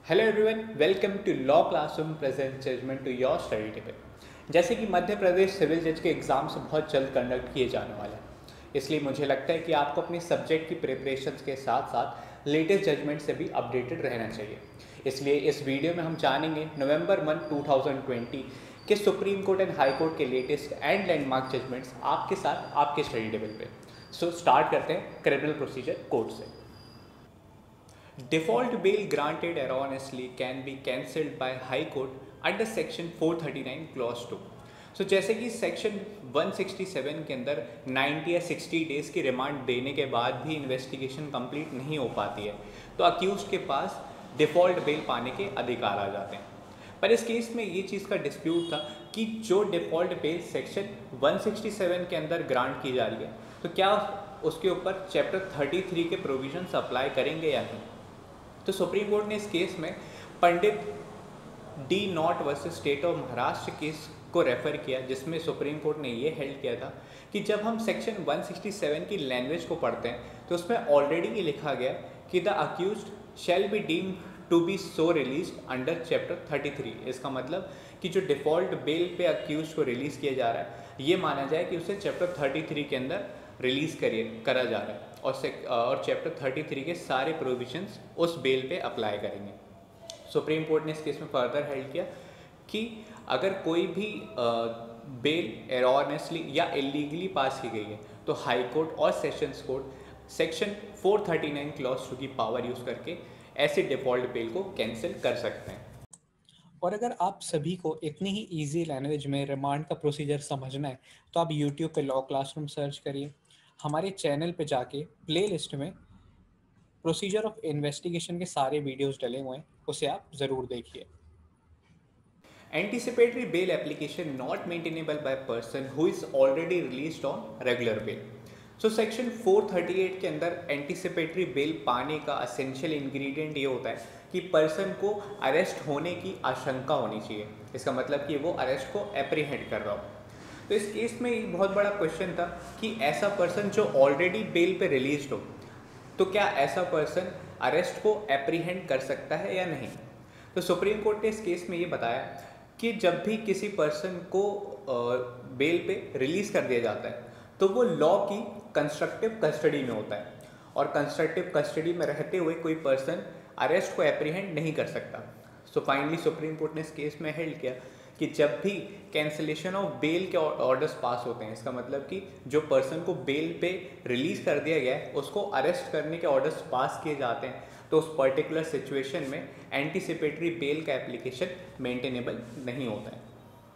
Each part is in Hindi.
Hello everyone, welcome to law classroom present judgment to your study table. जैसे कि मध्य प्रदेश सिविल जज के एग्ज़ाम्स बहुत जल्द कंडक्ट किए जाने वाले हैं, इसलिए मुझे लगता है कि आपको अपनी सब्जेक्ट की प्रिपरेशंस के साथ साथ लेटेस्ट जजमेंट से भी अपडेटेड रहना चाहिए। इसलिए इस वीडियो में हम जानेंगे नवंबर 1, 2020 के supreme court and high court के लेटेस्ट एंड लैंडमार्क जजमेंट्स आपके साथ आपके स्टडी टेबल पे। सो स्टार्ट करते हैं क्रिमिनल प्रोसीजर कोड से। Default bail granted erroneously can be cancelled by High Court under Section 439 Clause 2। So जैसे कि सेक्शन 167 के अंदर 90 या 60 डेज़ की रिमांड देने के बाद भी इन्वेस्टिगेशन कंप्लीट नहीं हो पाती है, तो अक्यूज्ड के पास डिफ़ॉल्ट बेल पाने के अधिकार आ जाते हैं। पर इस केस में ये चीज़ का डिस्प्यूट था कि जो डिफ़ॉल्ट बेल सेक्शन 167 के अंदर ग्रांट की जा रही है, तो क्या उसके ऊपर चैप्टर 33 के प्रोविजंस अप्लाई करेंगे या नहीं। तो सुप्रीम कोर्ट ने इस केस में पंडित डी नॉट versus state of Maharashtra case को रेफर किया, जिसमें सुप्रीम कोर्ट ने ये हेल्ड किया था कि जब हम सेक्शन 167 की लैंग्वेज को पढ़ते हैं तो उसमें ऑलरेडी ये लिखा गया कि the accused shall be deemed to be so released under chapter 33। इसका मतलब कि जो डिफ़ॉल्ट बेल पे अक्यूज्ड को रिलीज़ किया जा रहा है, ये माना जाए कि उसे चैप्टर 33 के अंदर रिलीज़ करा जा रहा है और चैप्टर 33 के सारे प्रोविजंस उस बेल पे अप्लाई करेंगे। सुप्रीम कोर्ट ने इस केस में फर्दर हेल्ड किया कि अगर कोई भी बेल एरॉनेसली या इलीगली पास की गई है तो हाई कोर्ट और सेशंस कोर्ट सेक्शन 439 क्लॉज 2 की पावर यूज़ करके ऐसे डिफ़ॉल्ट बेल को कैंसिल कर सकते हैं। और अगर आप सभी को इतनी ही इजी लैंग्वेज में रिमांड का प्रोसीजर समझना है तो आप YouTube पे लॉ क्लासरूम सर्च करिए। हमारे चैनल पे जाके प्लेलिस्ट में प्रोसीजर ऑफ इन्वेस्टिगेशन के सारे वीडियोस डले हुए हैं, उसे आप ज़रूर देखिए। Anticipatory bail application not maintainable by person who is already released on regular bail। So section 438 के अंदर एंटीसिपेटरी बेल पाने का असेंशियल इंग्रेडिएंट ये होता है कि पर्सन को अरेस्ट होने की आशंका होनी चाहिए। इसका मतलब कि वो अरेस्ट को एप्रीहेंड कर रहा हो। तो इस केस में एक बहुत बड़ा क्वेश्चन था कि ऐसा पर्सन जो ऑलरेडी बेल पे रिलीज हो, तो क्या ऐसा पर्सन अरेस्ट को एप्रीहेंड कर सकता है या नहीं। तो सुप्रीम कोर्ट ने इस केस में ये बताया कि जब भी किसी पर्सन को बेल पे रिलीज़ कर दिया जाता है तो वो लॉ की कंस्ट्रक्टिव कस्टडी में होता है, और कंस्ट्रक्टिव कस्टडी में रहते हुए कोई पर्सन अरेस्ट को एप्रीहेंड नहीं कर सकता। सो फाइनली सुप्रीम कोर्ट ने इस केस में हेल्ड किया कि जब भी कैंसिलेशन ऑफ बेल के ऑर्डर्स पास होते हैं, इसका मतलब कि जो पर्सन को बेल पे रिलीज़ कर दिया गया है उसको अरेस्ट करने के ऑर्डर्स पास किए जाते हैं, तो उस पर्टिकुलर सिचुएशन में एंटीसिपेटरी बेल का एप्लीकेशन मेंटेनेबल नहीं होता है।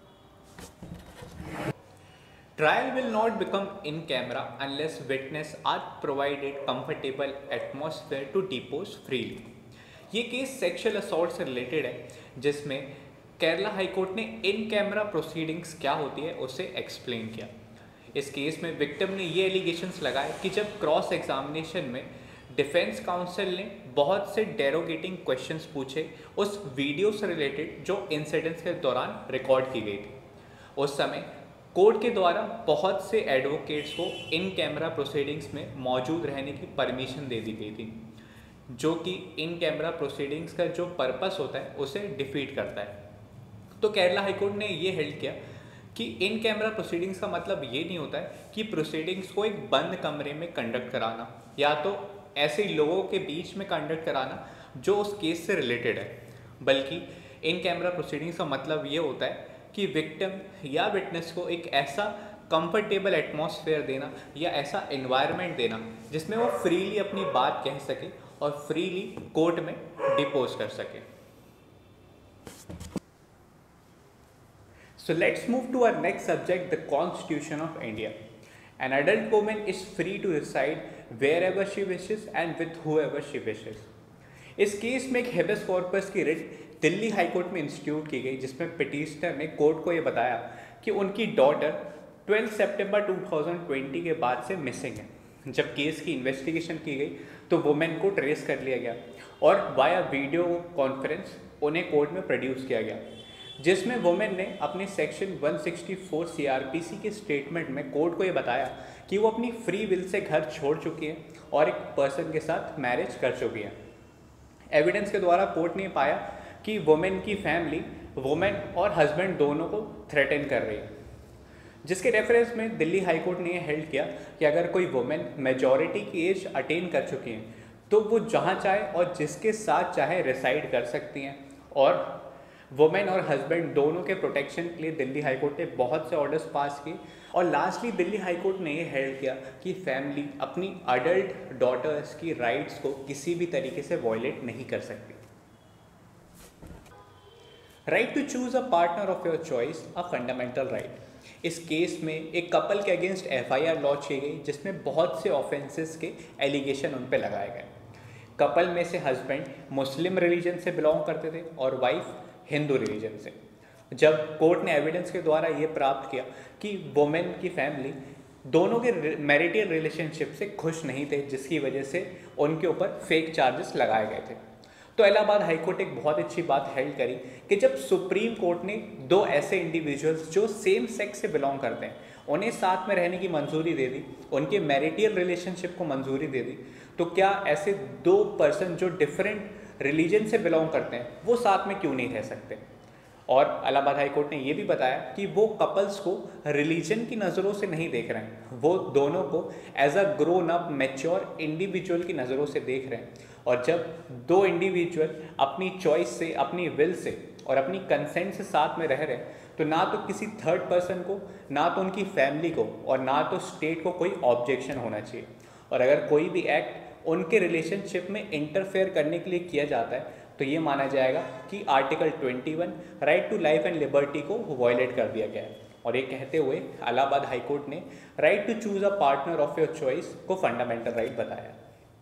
Trial will not become in camera unless witness are provided comfortable atmosphere to depose freely. ये केस सेक्सुअल असॉल्ट से रिलेटेड है, जिसमें केरला हाई कोर्ट ने इन कैमरा प्रोसीडिंग्स क्या होती है उसे एक्सप्लेन किया। इस केस में विक्टिम ने ये एलिगेशंस लगाए कि जब क्रॉस एग्जामिनेशन में डिफेंस काउंसिल ने बहुत से डेरोगेटिंग क्वेश्चंस पूछे उस वीडियो से रिलेटेड जो इंसिडेंट्स के दौरान रिकॉर्ड की गई थी, उस समय कोर्ट के द्वारा बहुत से एडवोकेट्स को इन कैमरा प्रोसीडिंग्स में मौजूद रहने की परमिशन दे दी गई थी, जो कि इन कैमरा प्रोसीडिंग्स का जो पर्पस होता है उसे डिफीट करता है। तो केरला हाईकोर्ट ने ये हेल्ड किया कि इन कैमरा प्रोसीडिंग्स का मतलब ये नहीं होता है कि प्रोसीडिंग्स को एक बंद कमरे में कंडक्ट कराना या तो ऐसे लोगों के बीच में कंडक्ट कराना जो उस केस से रिलेटेड है, बल्कि इन कैमरा प्रोसीडिंग्स का मतलब ये होता है कि विक्टिम या विटनेस को एक ऐसा कंफर्टेबल एटमॉस्फेयर देना या ऐसा एनवायरनमेंट देना जिसमें वो फ्रीली अपनी बात कह सके और फ्रीली कोर्ट में डिपोज कर सके। So let's move to our next subject, the Constitution of India. An adult woman is free to reside wherever she wishes and with whoever she wishes। इस केस में एक हेबेस कॉर्पस की रिट दिल्ली हाई कोर्ट में इंस्टीट्यूट की गई, जिसमें पिटिशनर ने कोर्ट को ये बताया कि उनकी डॉटर 12 सितंबर 2020 के बाद से मिसिंग है। जब केस की इन्वेस्टिगेशन की गई तो वुमेन को ट्रेस कर लिया गया और वाया वीडियो कॉन्फ्रेंस उन्हें कोर्ट में प्रोड्यूस किया गया, जिसमें वुमेन ने अपने सेक्शन 164 CRPC के स्टेटमेंट में कोर्ट को ये बताया कि वो अपनी फ्री विल से घर छोड़ चुकी है और एक पर्सन के साथ मैरिज कर चुकी है। एविडेंस के द्वारा कोर्ट ने पाया कि वुमेन की फैमिली वुमेन और हस्बैंड दोनों को थ्रेटन कर रही है, जिसके रेफरेंस में दिल्ली हाई कोर्ट ने यह हेल्ड किया कि अगर कोई वुमेन मेजॉरिटी की एज अटेन कर चुकी हैं तो वो जहाँ चाहे और जिसके साथ चाहे रिसाइड कर सकती हैं। और वुमेन और हस्बैंड दोनों के प्रोटेक्शन के लिए दिल्ली हाई कोर्ट ने बहुत से ऑर्डर्स पास किए। और लास्टली दिल्ली हाई कोर्ट ने ये हेल्ड किया कि फैमिली अपनी अडल्ट डॉटर्स की राइट्स को किसी भी तरीके से वॉयलेट नहीं कर सकती। Right to choose a partner of your choice a fundamental right. इस केस में एक कपल के अगेंस्ट एफआईआर लॉन्च की गई जिसमें बहुत से ऑफेंसेस के एलिगेशन उन पर लगाए गए। कपल में से हस्बैंड मुस्लिम रिलीजन से बिलोंग करते थे और वाइफ हिंदू रिलीजन से। जब कोर्ट ने एविडेंस के द्वारा ये प्राप्त किया कि वुमेन की फैमिली दोनों के मैरिटल रिलेशनशिप से खुश नहीं थे, जिसकी वजह से उनके ऊपर फेक चार्जेस लगाए गए थे, तो इलाहाबाद हाईकोर्ट एक बहुत अच्छी बात हेल्ड करी कि जब सुप्रीम कोर्ट ने दो ऐसे इंडिविजुअल्स जो सेम सेक्स से बिलोंग करते हैं उन्हें साथ में रहने की मंजूरी दे दी, उनके मैरिटल रिलेशनशिप को मंजूरी दे दी, तो क्या ऐसे दो पर्सन जो डिफरेंट रिलीजन से बिलोंग करते हैं वो साथ में क्यों नहीं रह सकते। और इलाहाबाद हाई कोर्ट ने ये भी बताया कि वो कपल्स को रिलीजन की नज़रों से नहीं देख रहे हैं, वो दोनों को as a grown up mature individual की नज़रों से देख रहे हैं। और जब दो इंडिविजुअल अपनी चॉइस से, अपनी विल से और अपनी कंसेंट से साथ में रह रहे हैं तो ना तो किसी थर्ड पर्सन को, ना तो उनकी फैमिली को और ना तो स्टेट को कोई ऑब्जेक्शन होना चाहिए। और अगर कोई भी एक्ट उनके रिलेशनशिप में इंटरफेयर करने के लिए किया जाता है तो ये माना जाएगा कि article 21 right to life and liberty को वायलेट कर दिया गया है। और ये कहते हुए इलाहाबाद हाई कोर्ट ने right to choose a partner of your choice को फंडामेंटल राइट बताया।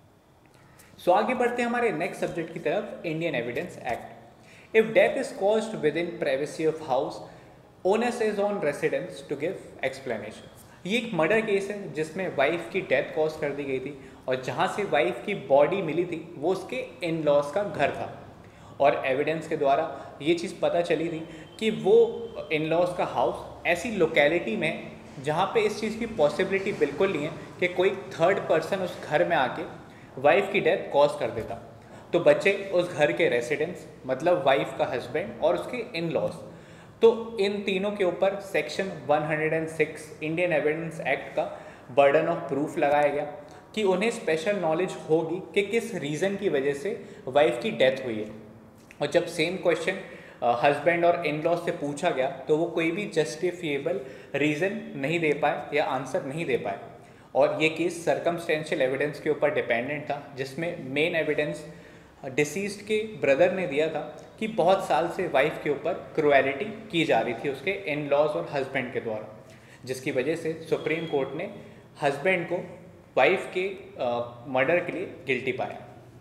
सो आगे बढ़ते हैं हमारे नेक्स्ट सब्जेक्ट की तरफ, Indian evidence act. If death is caused within privacy of house, onus is on residents to give explanation. ये एक मर्डर केस है जिसमें वाइफ की डेथ कॉज कर दी गई थी और जहाँ से वाइफ की बॉडी मिली थी वो उसके इन लॉज का घर था। और एविडेंस के द्वारा ये चीज़ पता चली थी कि वो इन लॉज का हाउस ऐसी लोकेलिटी में जहाँ पे इस चीज़ की पॉसिबिलिटी बिल्कुल नहीं है कि कोई थर्ड पर्सन उस घर में आके वाइफ की डेथ कॉज कर देता। तो बच्चे उस घर के रेसिडेंट्स, मतलब वाइफ का हस्बैंड और उसके इन लॉज, तो इन तीनों के ऊपर सेक्शन 106 इंडियन एविडेंस एक्ट का बर्डन ऑफ प्रूफ लगाया गया कि उन्हें स्पेशल नॉलेज होगी कि किस रीज़न की वजह से वाइफ की डेथ हुई है। और जब सेम क्वेश्चन हस्बैंड और इन लॉज से पूछा गया तो वो कोई भी जस्टिफिएबल रीज़न नहीं दे पाए या आंसर नहीं दे पाए। और ये केस सर्कमस्टेंशियल एविडेंस के ऊपर डिपेंडेंट था, जिसमें मेन एविडेंस डिसीज्ड के ब्रदर ने दिया था कि बहुत साल से वाइफ के ऊपर क्रुएलिटी की जा रही थी उसके इन लॉज और हस्बैंड के द्वारा, जिसकी वजह से सुप्रीम कोर्ट ने हस्बैंड को वाइफ के मर्डर के लिए गिल्टी पाया।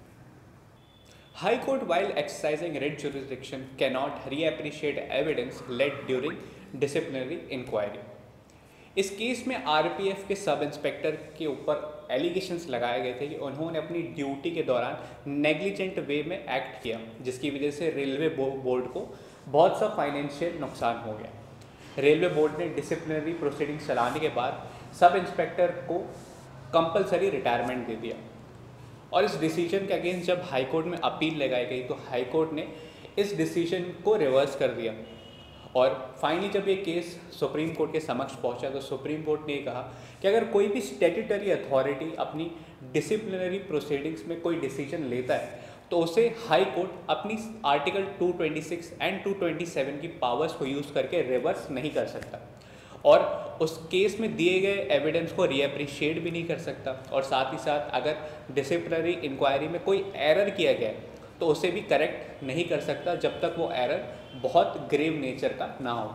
High court while exercising writ jurisdiction can not reappreciate evidence led during disciplinary inquiry. इस केस में आरपीएफ के सब इंस्पेक्टर के ऊपर एलिगेशंस लगाए गए थे कि उन्होंने अपनी ड्यूटी के दौरान नेग्लिजेंट वे में एक्ट किया, जिसकी वजह से रेलवे बोर्ड को बहुत सा फाइनेंशियल नुकसान हो गया। रेलवे बोर्ड ने डिसिप्लिनरी प्रोसीडिंग्स चलाने के बाद सब इंस्पेक्टर को कंपलसरी रिटायरमेंट दे दिया। और इस डिसीजन के अगेंस्ट जब हाई कोर्ट में अपील लगाई गई तो हाई कोर्ट ने इस डिसीजन को रिवर्स कर दिया। और फाइनली जब ये केस सुप्रीम कोर्ट के समक्ष पहुंचा तो सुप्रीम कोर्ट ने कहा कि अगर कोई भी स्टैट्यूटरी अथॉरिटी अपनी डिसिप्लिनरी प्रोसीडिंग्स में कोई डिसीजन लेता है तो उसे हाई कोर्ट अपनी आर्टिकल 226 एंड 227 की पावर्स को यूज़ करके रिवर्स नहीं कर सकता और उस केस में दिए गए एविडेंस को रीअप्रिशिएट भी नहीं कर सकता। और साथ ही साथ अगर डिसिप्लिनरी इंक्वायरी में कोई एरर किया गया तो उसे भी करेक्ट नहीं कर सकता जब तक वो एरर बहुत ग्रेव नेचर का ना हो।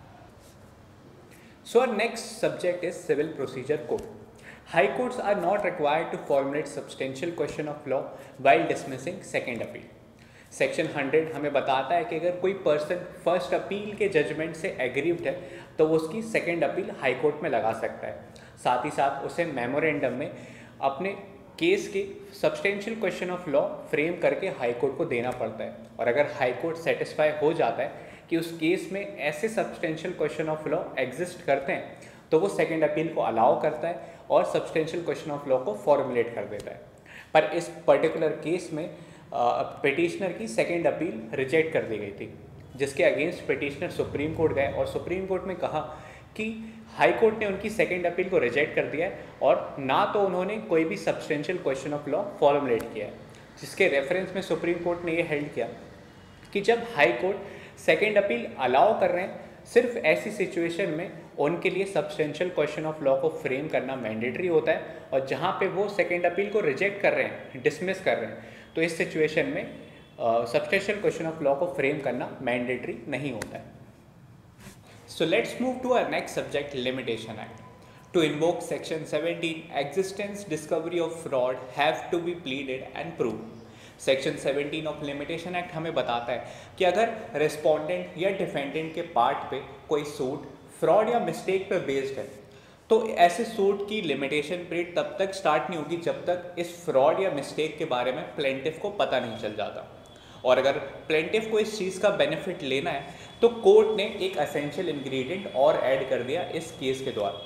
So our next subject is civil procedure code. High courts are not required to formulate substantial question of law while dismissing second appeal. Section 100 हमें बताता है कि अगर कोई पर्सन फर्स्ट अपील के जजमेंट से एग्रीव्ड है तो वो उसकी सेकेंड अपील हाई कोर्ट में लगा सकता है। साथ ही साथ उसे मेमोरेंडम में अपने केस के substantial question of law frame करके हाई कोर्ट को देना पड़ता है। और अगर हाई कोर्ट सेटिस्फाई हो जाता है कि उस केस में ऐसे substantial question of law exist करते हैं तो वो सेकेंड अपील को अलाउ करता है और सब्सटेंशियल क्वेश्चन ऑफ लॉ को फॉर्मुलेट कर देता है। पर इस पर्टिकुलर केस में पिटिशनर की सेकेंड अपील रिजेक्ट कर दी गई थी, जिसके अगेंस्ट पिटिशनर सुप्रीम कोर्ट गए और सुप्रीम कोर्ट में कहा कि हाई कोर्ट ने उनकी सेकेंड अपील को रिजेक्ट कर दिया है और ना तो उन्होंने कोई भी substantial question of law formulate किया है, जिसके रेफरेंस में सुप्रीम कोर्ट ने ये हेल्ड किया कि जब high court second appeal allow कर रहे हैं, सिर्फ ऐसी सिचुएशन में उनके लिए सब्सटेंशियल क्वेश्चन ऑफ लॉ को फ्रेम करना मैंडेटरी होता है, और जहाँ पे वो सेकेंड अपील को रिजेक्ट कर रहे हैं, डिसमिस कर रहे हैं, तो इस सिचुएशन में सब्सटेंशियल क्वेश्चन ऑफ लॉ को फ्रेम करना मैंडेटरी नहीं होता है। So let's move to our next subject, limitation act. To invoke section 17, existence, discovery of fraud have to be pleaded and proved. Section 17 of limitation act हमें बताता है कि अगर रिस्पोंडेंट या डिफेंडेंट के पार्ट पे कोई सूट फ्रॉड या मिस्टेक पे बेस्ड है, तो ऐसे सूट की लिमिटेशन पीरियड तब तक स्टार्ट नहीं होगी जब तक इस फ्रॉड या मिस्टेक के बारे में प्लेंटिफ को पता नहीं चल जाता। और अगर प्लेंटिफ को इस चीज़ का बेनिफिट लेना है तो कोर्ट ने एक एसेंशियल इंग्रेडिएंट और ऐड कर दिया इस केस के द्वारा।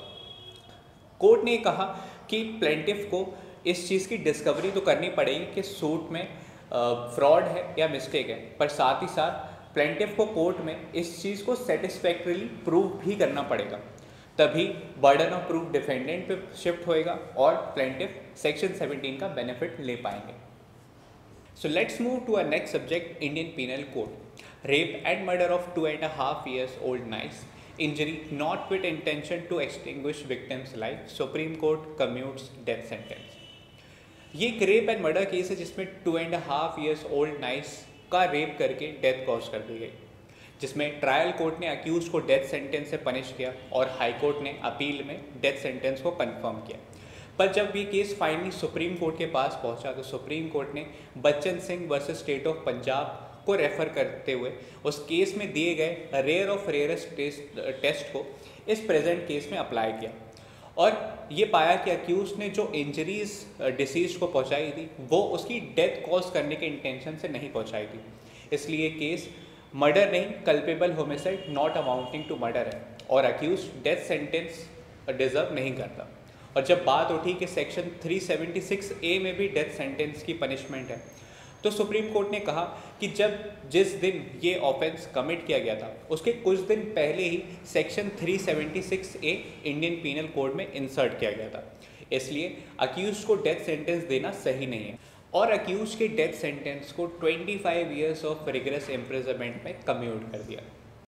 कोर्ट ने कहा कि प्लेंटिफ को इस चीज़ की डिस्कवरी तो करनी पड़ेगी कि सूट में फ्रॉड है या मिस्टेक है, पर साथ ही साथ प्लेंटिफ को कोर्ट में इस चीज़ को सेटिस्फैक्टरीली प्रूव भी करना पड़ेगा, तभी बर्डन ऑफ प्रूफ डिफेंडेंट पे शिफ्ट होएगा और प्लेंटिफ सेक्शन 17 का बेनिफिट ले पाएंगे। So let's move to a next subject, Indian penal code. Rape and murder of 2.5 years old nice, injury not with intention to extinguish victim's life, supreme court commutes death sentence. ये एक रेप एंड मर्डर केस है जिसमें 2.5 years old नाइस का रेप करके डेथ कॉज कर दी गई, जिसमें ट्रायल कोर्ट ने अक्यूज को डेथ सेंटेंस से पनिश किया और हाई कोर्ट ने अपील में डेथ सेंटेंस को कंफर्म किया। पर जब ये केस फाइनली सुप्रीम कोर्ट के पास पहुंचा तो सुप्रीम कोर्ट ने Bachan Singh versus state of Punjab को रेफर करते हुए उस केस में दिए गए रेयर ऑफ रेयरेस्ट टेस्ट को इस प्रेजेंट केस में अप्लाई किया और ये पाया कि अक्यूज ने जो इंजरीज डिसीज को पहुंचाई थी वो उसकी डेथ कॉज करने के इंटेंशन से नहीं पहुंचाई थी, इसलिए केस मर्डर नहीं, culpable homicide not amounting to murder है और अक्यूज डेथ सेंटेंस डिजर्व नहीं करता। और जब बात उठी कि सेक्शन 376A में भी डेथ सेंटेंस की पनिशमेंट है, तो सुप्रीम कोर्ट ने कहा कि जिस दिन ये ऑफेंस कमिट किया गया था उसके कुछ दिन पहले ही section 376A Indian penal code में इंसर्ट किया गया था, इसलिए अक्यूज को डेथ सेंटेंस देना सही नहीं है और अक्यूज के डेथ सेंटेंस को 25 years ऑफ रिगरस इम्प्रिजनमेंट में कम्यूट कर दिया।